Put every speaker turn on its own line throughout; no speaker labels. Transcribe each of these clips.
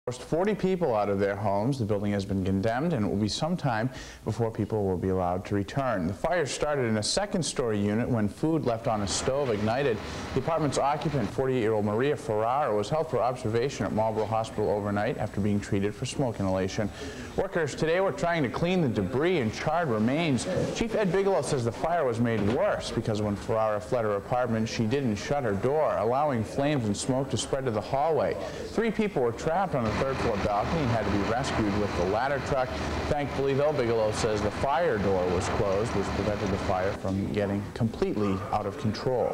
Forced 40 people out of their homes. The building has been condemned, and it will be some time before people will be allowed to return. The fire started in a second-story unit when food left on a stove ignited. The apartment's occupant, 48-year-old Maria Ferrara, was held for observation at Marlborough Hospital overnight after being treated for smoke inhalation. Workers today were trying to clean the debris and charred remains. Chief Ed Bigelow says the fire was made worse because when Ferrara fled her apartment, she didn't shut her door, allowing flames and smoke to spread to the hallway. 3 people were trapped on the third-floor balcony and had to be rescued with the ladder truck. Thankfully, though, Bigelow says the fire door was closed, which prevented the fire from getting completely out of control.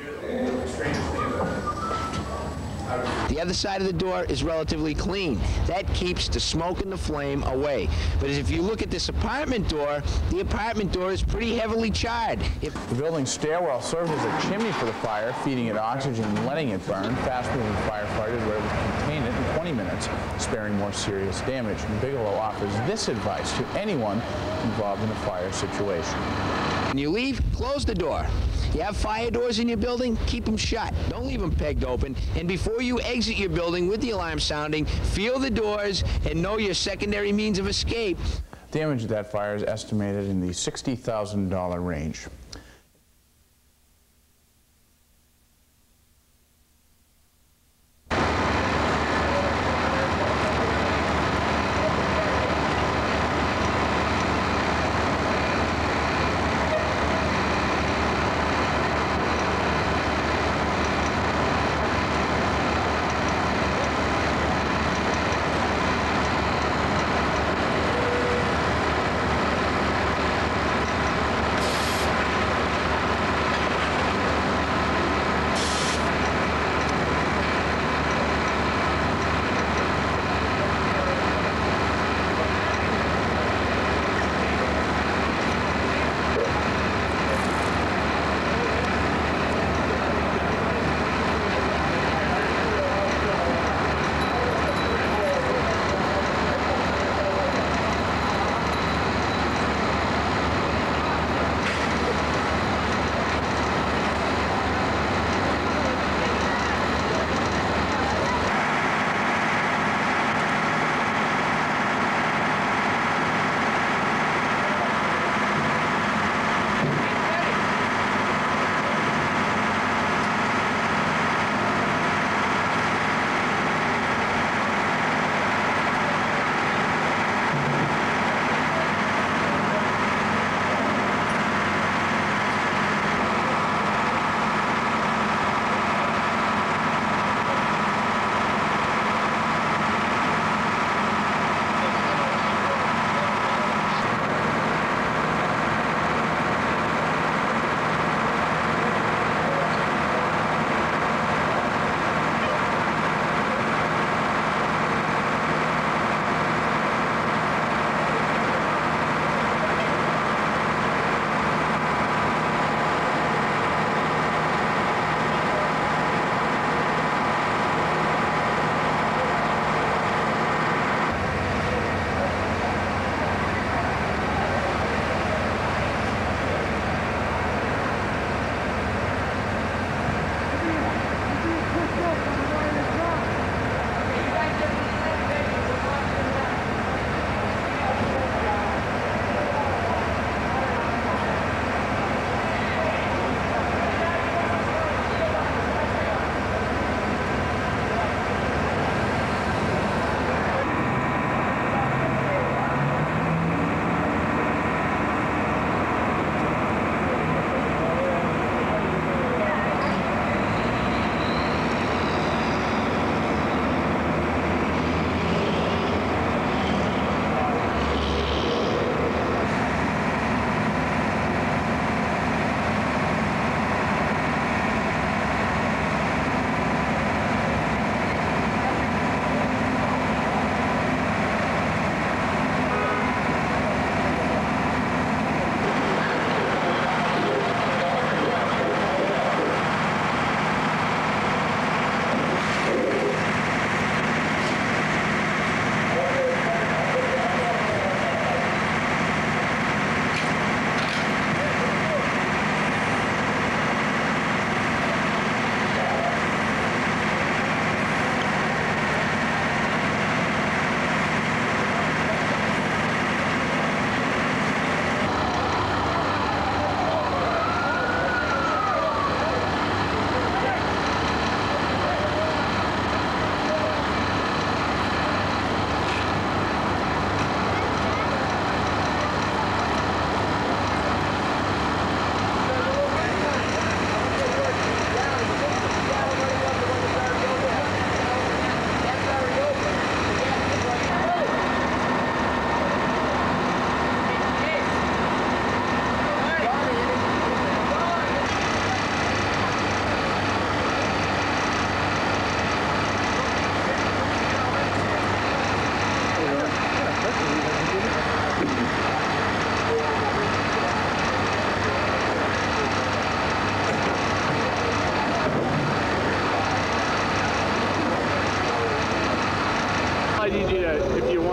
The other side of the door is relatively clean. That keeps the smoke and the flame away. But if you look at this apartment door, the apartment door is pretty heavily charred.
The building's stairwell served as a chimney for the fire, feeding it oxygen and letting it burn. Fast-moving firefighters were able to contain it in 20 minutes, sparing more serious damage. And Bigelow offers this advice to anyone involved in a fire situation.
When you leave, close the door. You have fire doors in your building, keep them shut. Don't leave them pegged open. And before you exit your building with the alarm sounding, feel the doors and know your secondary means of escape.
Damage of that fire is estimated in the $60,000 range.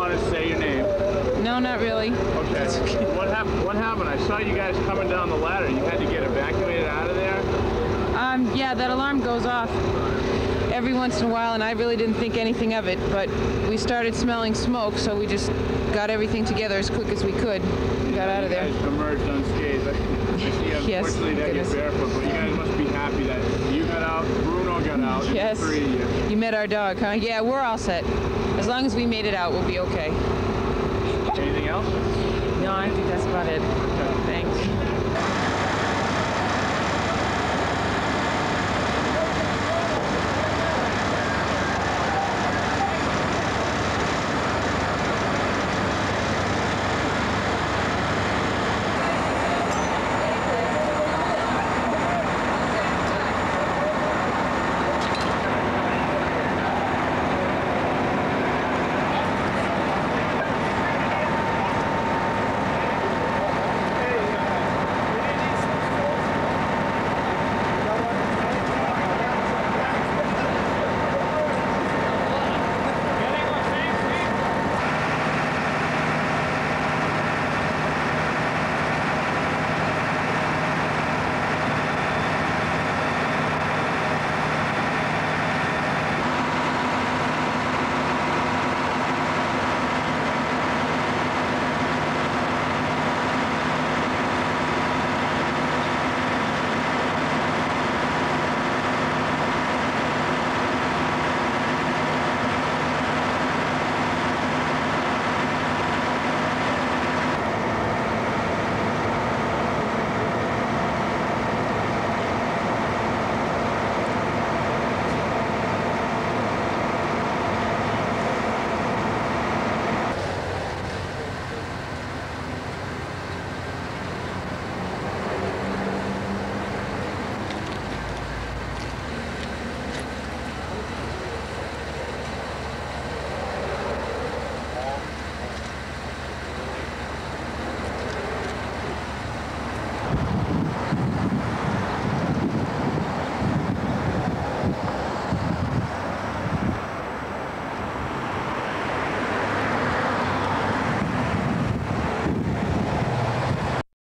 want to say your name?
No, not really.
Okay. What happened? I saw you guys coming down the ladder. You had to get evacuated out of there?
Yeah, that alarm goes off every once in a while, and I really didn't think anything of it, but we started smelling smoke, so we just got everything together as quick as we could. We got out of there.
You guys emerged unscathed. I see,
Yes,
unfortunately, that you're barefoot, but you guys must be happy that you got out, Bruno got out,
Yes.
the three of you.
You met our dog, huh? Yeah, we're all set. As long as we made it out, we'll be okay.
Anything else?
No, I think that's about it.
Okay.
Thanks.